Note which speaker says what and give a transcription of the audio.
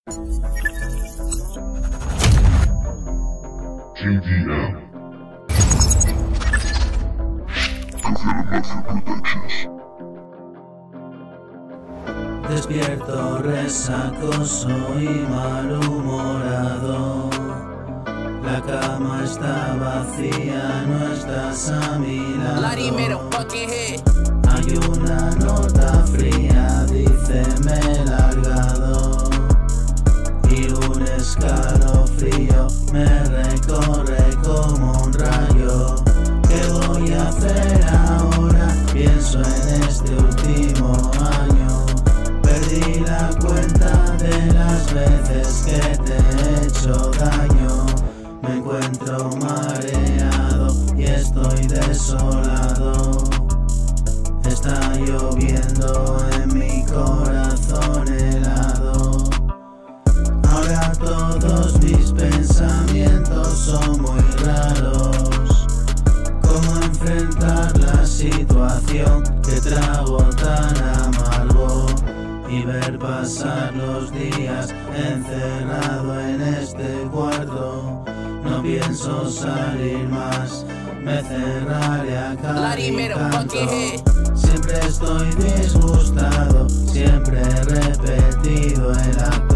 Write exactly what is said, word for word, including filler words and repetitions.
Speaker 1: G D M. Mafia Productions.
Speaker 2: Despierto resacoso y malhumorado. La cama está vacía, no estás a mi lado. Hay una nota fría, dice me he largado, y un escalofrío me recorre como un rayo. ¿Qué voy a hacer ahora? Pienso en este último año. Perdí la cuenta de las veces que te he hecho daño. Me encuentro mareado y estoy desolado. Está lloviendo en mi corazón helado. Ahora todos mis pensamientos son muy raros. ¿Cómo enfrentar la situación que trago tan amargo? Y ver pasar los días encerrado en este cuarto. No pienso salir más, me cerraré a cada canto. Siempre estoy disgustado, siempre he repetido el acto.